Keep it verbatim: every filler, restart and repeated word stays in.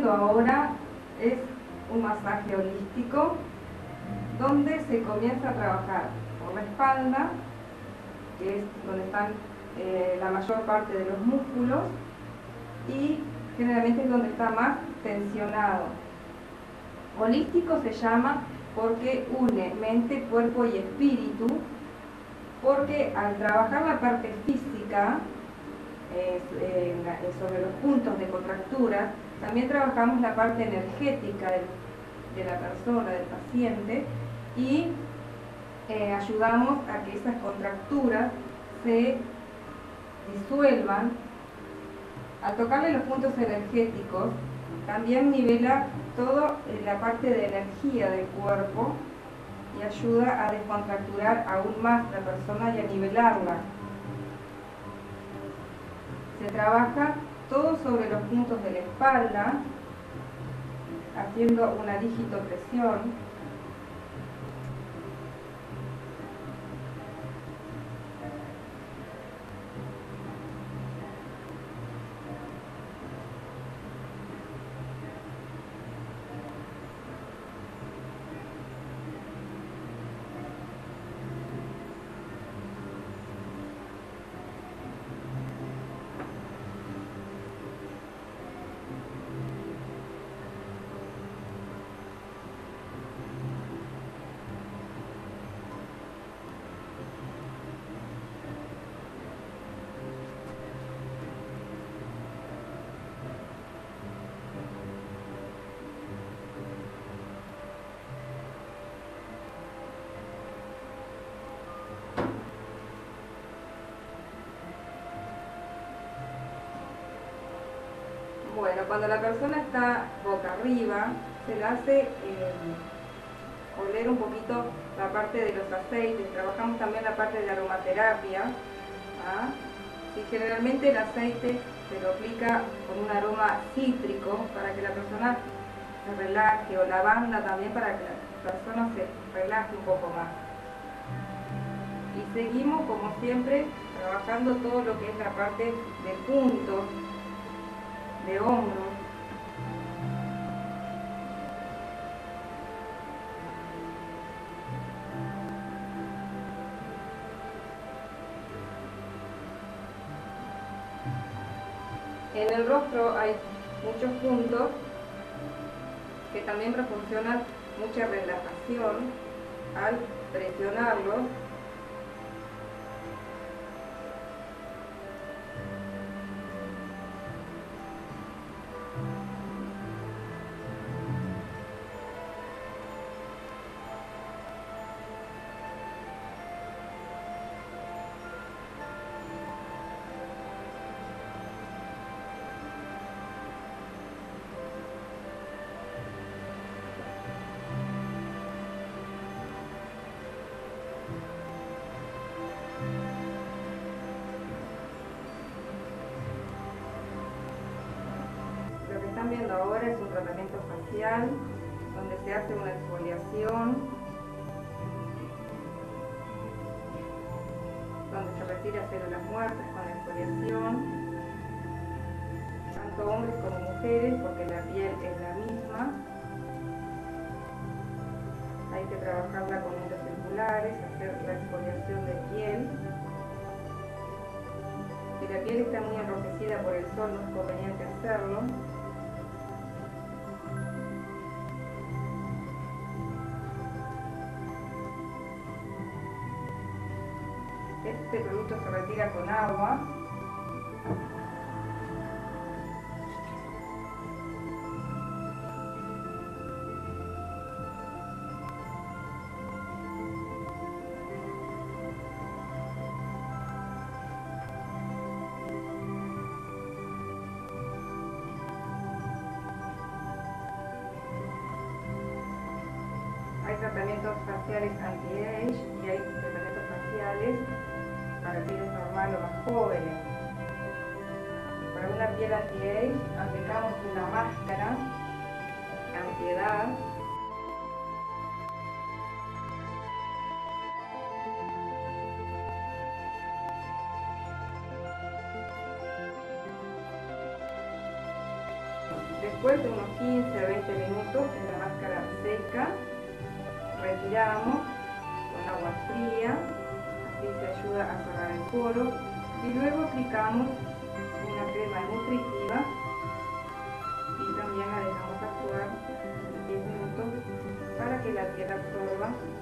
viendo ahora es un masaje holístico donde se comienza a trabajar por la espalda, que es donde están eh, la mayor parte de los músculos, y generalmente es donde está más tensionado. Holístico se llama porque une mente, cuerpo y espíritu, porque al trabajar la parte física eh, eh, sobre los puntos de contractura, también trabajamos la parte energética de, de la persona, del paciente, y eh, ayudamos a que esas contracturas se disuelvan. Al tocarle los puntos energéticos, también nivela toda la parte de energía del cuerpo y ayuda a descontracturar aún más la persona y a nivelarla. Se trabaja todo sobre los puntos de la espalda, haciendo una digitopresión. Bueno, cuando la persona está boca arriba, se le hace eh, oler un poquito la parte de los aceites. Trabajamos también la parte de aromaterapia. ¿Ah? Y generalmente el aceite se lo aplica con un aroma cítrico para que la persona se relaje, o lavanda también para que la persona se relaje un poco más. Y seguimos, como siempre, trabajando todo lo que es la parte de puntos, de hombros. En el rostro hay muchos puntos que también proporcionan mucha relajación al presionarlos. Lo que están viendo ahora es un tratamiento facial donde se hace una exfoliación, donde se retira células muertas con la exfoliación, tanto hombres como mujeres, porque la piel es la misma. Hay que trabajarla con hilos circulares, hacer la exfoliación de piel. Si la piel está muy enrojecida por el sol, no es conveniente hacerlo. Este producto se retira con agua. Hay tratamientos faciales anti-age y hay tratamientos faciales para pieles normales o más jóvenes. Para una piel anti-age aplicamos una máscara anti-edad. Después de unos quince a veinte minutos en la máscara seca, retiramos con agua fría, así se ayuda a cerrar el poro, y luego aplicamos una crema nutritiva y también la dejamos actuar diez minutos para que la piel absorba